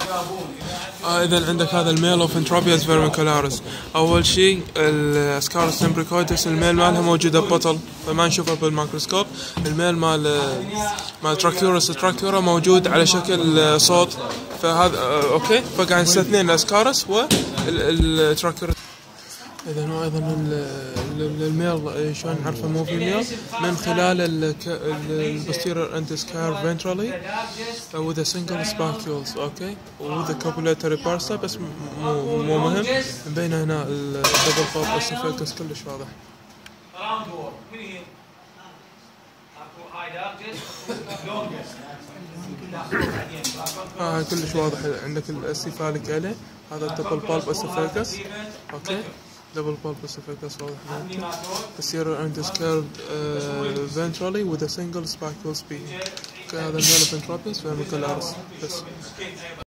اذا عندك هذا الميل اوف انتروبياس فيرميكولاريس. اول شيء الاسكارس سمبريكويتس الميل مالها موجوده ببطل فما نشوفه بالميكروسكوب. الميل مال تراكيورا موجود على شكل صوت، فهذا اوكي. فقاعد نستثنين الاسكارس والتراكيورا. ايضا الميل شلون نعرفه مو في ميل؟ من خلال البوستيريور انتسكار ventrally with a single spicules، اوكي، with a copulatory bursa. بس مو مهم. بين هنا الدبل بوب اسوفيكس كلش واضح. كلش واضح. عندك السيفاليك عليه، هذا الدبل بولب اسوفيكس، اوكي. دبل بولب اسوفيكس واضح ممكن. posterior endoscoped ventrally with a single spicule speed. اوكي، هذا الميل اوف انتروبياس فيرميكولاريس بس.